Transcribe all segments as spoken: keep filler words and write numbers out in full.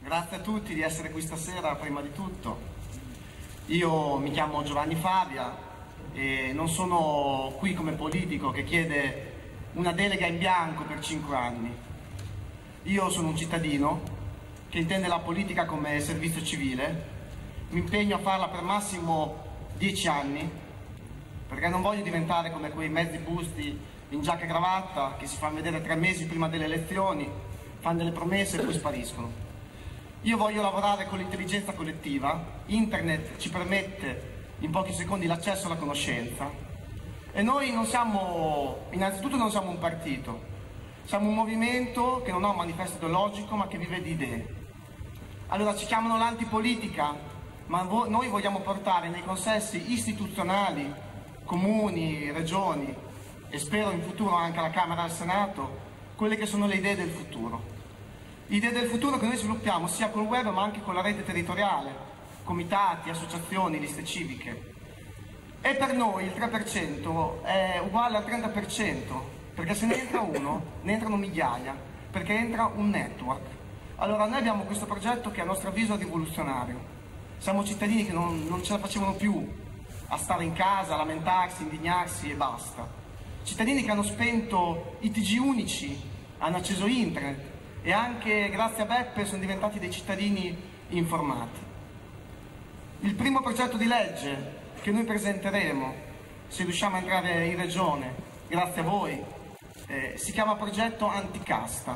grazie a tutti di essere qui stasera. Prima di tutto, io mi chiamo Giovanni Favia e non sono qui come politico che chiede una delega in bianco per cinque anni. Io sono un cittadino che intende la politica come servizio civile, mi impegno a farla per massimo dieci anni, perché non voglio diventare come quei mezzi busti in giacca e cravatta che si fanno vedere tre mesi prima delle elezioni, fanno delle promesse e poi spariscono. Io voglio lavorare con l'intelligenza collettiva. Internet ci permette in pochi secondi l'accesso alla conoscenza e noi non siamo, innanzitutto non siamo un partito, siamo un movimento che non ha un manifesto ideologico ma che vive di idee. Allora ci chiamano l'antipolitica, ma noi vogliamo portare nei consessi istituzionali, comuni, regioni e spero in futuro anche alla Camera e al Senato, quelle che sono le idee del futuro. Idee del futuro che noi sviluppiamo sia col web ma anche con la rete territoriale, comitati, associazioni, liste civiche. E per noi il tre per cento è uguale al trenta per cento, perché se ne entra uno, ne entrano migliaia, perché entra un network. Allora noi abbiamo questo progetto che a nostro avviso è rivoluzionario. Siamo cittadini che non, non ce la facevano più a stare in casa, a lamentarsi, indignarsi e basta. Cittadini che hanno spento i T G unici, hanno acceso internet e anche grazie a Beppe sono diventati dei cittadini informati. Il primo progetto di legge che noi presenteremo, se riusciamo a entrare in regione, grazie a voi, eh, si chiama progetto anticasta.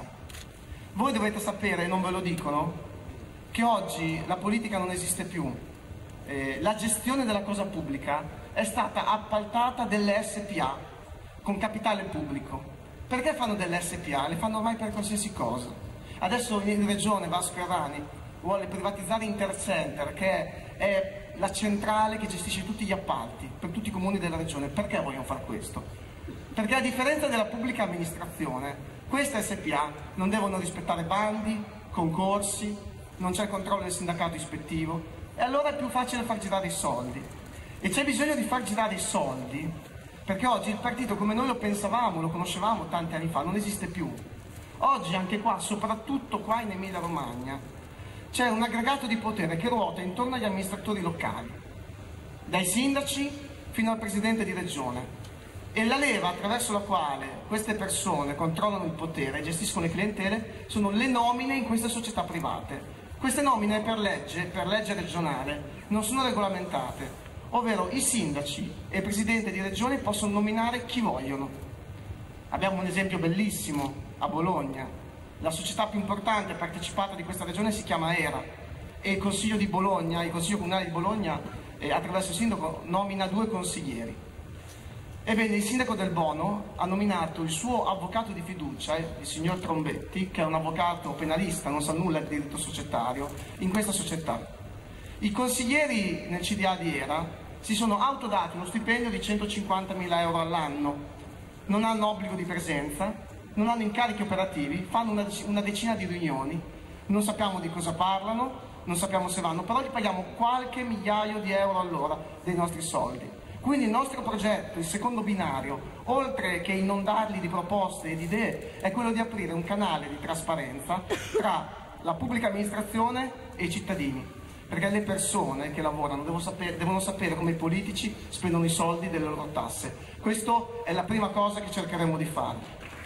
Voi dovete sapere, e non ve lo dicono, che oggi la politica non esiste più. Eh, la gestione della cosa pubblica è stata appaltata delle S P A con capitale pubblico. Perché fanno delle S P A? Le fanno ormai per qualsiasi cosa. Adesso in regione Vasco Errani vuole privatizzare Intercenter, che è la centrale che gestisce tutti gli appalti per tutti i comuni della regione. Perché vogliono fare questo? Perché a differenza della pubblica amministrazione, queste S P A non devono rispettare bandi, concorsi, non c'è il controllo del sindacato ispettivo e allora è più facile far girare i soldi. E c'è bisogno di far girare i soldi perché oggi il partito come noi lo pensavamo, lo conoscevamo tanti anni fa, non esiste più. Oggi anche qua, soprattutto qua in Emilia Romagna, c'è un aggregato di potere che ruota intorno agli amministratori locali, dai sindaci fino al presidente di regione. E la leva attraverso la quale queste persone controllano il potere e gestiscono le clientele sono le nomine in queste società private. Queste nomine per legge, per legge regionale, non sono regolamentate. Ovvero i sindaci e il presidente di regione possono nominare chi vogliono. Abbiamo un esempio bellissimo a Bologna. La società più importante partecipata di questa regione si chiama ERA e il Consiglio di Bologna, il Consiglio Comunale di Bologna, eh, attraverso il sindaco, nomina due consiglieri. Ebbene, il sindaco del Bono ha nominato il suo avvocato di fiducia, il signor Trombetti, che è un avvocato penalista, non sa nulla di diritto societario, in questa società. I consiglieri nel C D A di ERA si sono autodati uno stipendio di centocinquantamila euro all'anno, non hanno obbligo di presenza, non hanno incarichi operativi, fanno una, una decina di riunioni, non sappiamo di cosa parlano, non sappiamo se vanno, però gli paghiamo qualche migliaio di euro all'ora dei nostri soldi. Quindi il nostro progetto, il secondo binario, oltre che inondarli di proposte e di idee, è quello di aprire un canale di trasparenza tra la pubblica amministrazione e i cittadini. Perché le persone che lavorano devono sapere, devono sapere come i politici spendono i soldi delle loro tasse. Questa è la prima cosa che cercheremo di fare.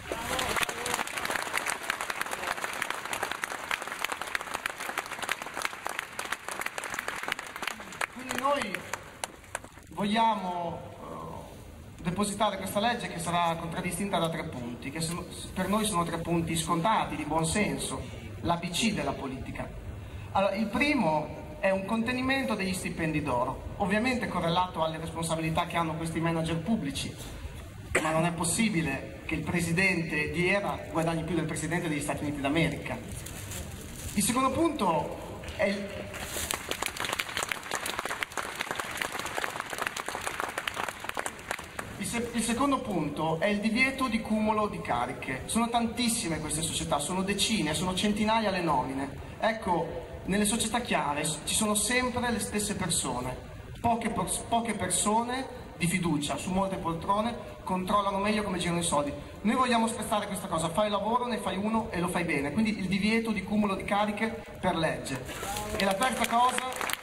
Quindi noi vogliamo uh, depositare questa legge che sarà contraddistinta da tre punti, che sono, per noi sono tre punti scontati, di buon senso, l'A B C della politica. Allora, il primo è un contenimento degli stipendi d'oro, ovviamente correlato alle responsabilità che hanno questi manager pubblici, ma non è possibile che il presidente di ERA guadagni più del presidente degli Stati Uniti d'America. Il secondo punto è il... Il, se... il secondo punto è il divieto di cumulo di cariche. Sono tantissime queste società, sono decine, sono centinaia le nomine. Ecco, nelle società chiave ci sono sempre le stesse persone, poche, poche persone di fiducia su molte poltrone, controllano meglio come girano i soldi. Noi vogliamo spezzare questa cosa, fai il lavoro, ne fai uno e lo fai bene, quindi il divieto di cumulo di cariche per legge. E la terza cosa,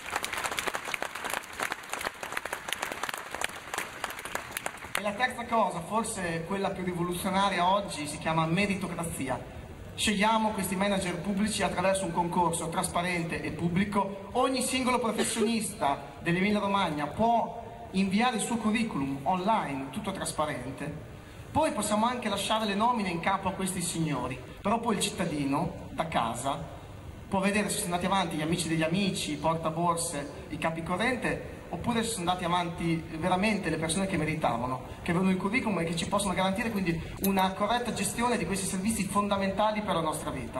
e la terza cosa, forse quella più rivoluzionaria oggi, si chiama meritocrazia. Scegliamo questi manager pubblici attraverso un concorso trasparente e pubblico. Ogni singolo professionista dell'Emilia Romagna può inviare il suo curriculum online, tutto trasparente. Poi possiamo anche lasciare le nomine in capo a questi signori, però poi il cittadino da casa può vedere se sono andati avanti gli amici degli amici, i portaborse, i capicorrente, oppure se sono andati avanti veramente le persone che meritavano, che avevano il curriculum e che ci possono garantire quindi una corretta gestione di questi servizi fondamentali per la nostra vita.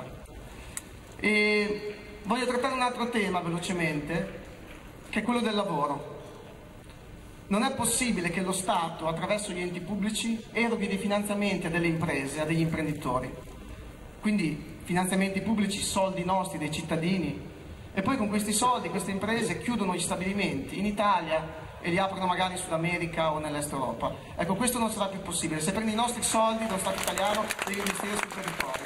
E voglio trattare un altro tema velocemente, che è quello del lavoro. Non è possibile che lo Stato, attraverso gli enti pubblici, eroghi dei finanziamenti a delle imprese, a degli imprenditori. Quindi finanziamenti pubblici, soldi nostri, dei cittadini, e poi con questi soldi queste imprese chiudono gli stabilimenti in Italia e li aprono magari in Sud America o nell'Est Europa. Ecco, questo non sarà più possibile. Se prendi i nostri soldi dello Stato italiano, devi investire sul territorio.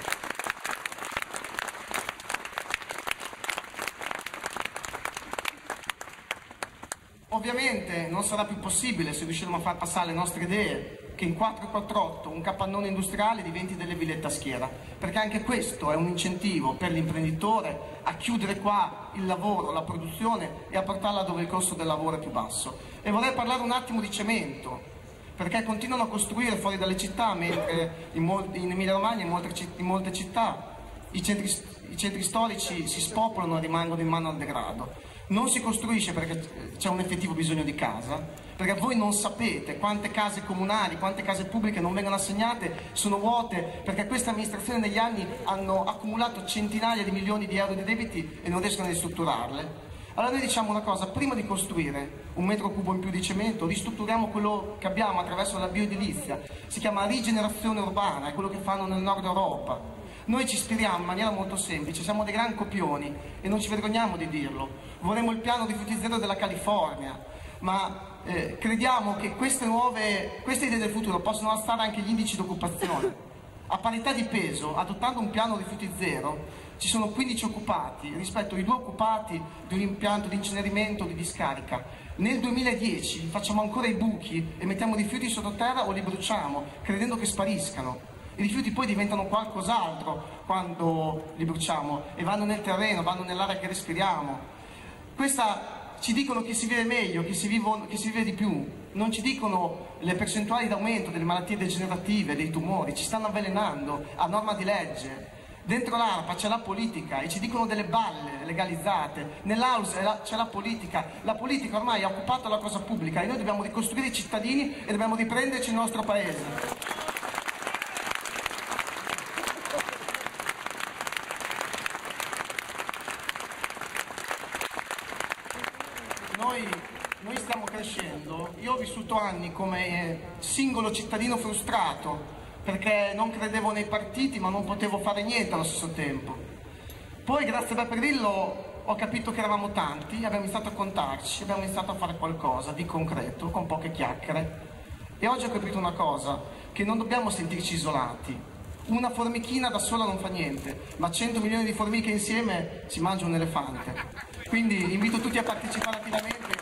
Ovviamente non sarà più possibile, se riusciremo a far passare le nostre idee, che in quattrocentoquarantotto un capannone industriale diventi delle villette a schiera, perché anche questo è un incentivo per l'imprenditore a chiudere qua il lavoro, la produzione e a portarla dove il costo del lavoro è più basso. E vorrei parlare un attimo di cemento, perché continuano a costruire fuori dalle città, mentre in, in Emilia Romagna, in molte, in molte città, i centri, i centri storici si spopolano e rimangono in mano al degrado. Non si costruisce perché c'è un effettivo bisogno di casa, perché voi non sapete quante case comunali, quante case pubbliche non vengono assegnate, sono vuote, perché queste amministrazioni negli anni hanno accumulato centinaia di milioni di euro di debiti e non riescono a ristrutturarle. Allora noi diciamo una cosa: prima di costruire un metro cubo in più di cemento, ristrutturiamo quello che abbiamo attraverso la bioedilizia. Si chiama rigenerazione urbana, è quello che fanno nel nord Europa. Noi ci ispiriamo in maniera molto semplice, siamo dei gran copioni e non ci vergogniamo di dirlo. Vorremmo il piano rifiuti zero della California, ma eh, crediamo che queste nuove, queste idee del futuro possono alzare anche gli indici di occupazione. A parità di peso, adottando un piano rifiuti zero, ci sono quindici occupati rispetto ai due occupati di un impianto di incenerimento o di discarica. Nel duemiladieci facciamo ancora i buchi e mettiamo rifiuti sottoterra o li bruciamo, credendo che spariscano. I rifiuti poi diventano qualcos'altro quando li bruciamo e vanno nel terreno, vanno nell'aria che respiriamo. Questa ci dicono che si vive meglio, che si, vivo, che si vive di più. Non ci dicono le percentuali d'aumento delle malattie degenerative, dei tumori, ci stanno avvelenando a norma di legge. Dentro l'ARPA c'è la politica e ci dicono delle balle legalizzate, nell'Aus c'è la politica, la politica ormai ha occupato la cosa pubblica e noi dobbiamo ricostruire i cittadini e dobbiamo riprenderci il nostro paese. Noi, noi stiamo crescendo, io ho vissuto anni come singolo cittadino frustrato perché non credevo nei partiti ma non potevo fare niente allo stesso tempo. Poi grazie a Beppe Grillo ho capito che eravamo tanti, abbiamo iniziato a contarci, abbiamo iniziato a fare qualcosa di concreto, con poche chiacchiere. E oggi ho capito una cosa, che non dobbiamo sentirci isolati. Una formichina da sola non fa niente, ma cento milioni di formiche insieme si mangia un elefante. Quindi invito tutti a partecipare attivamente.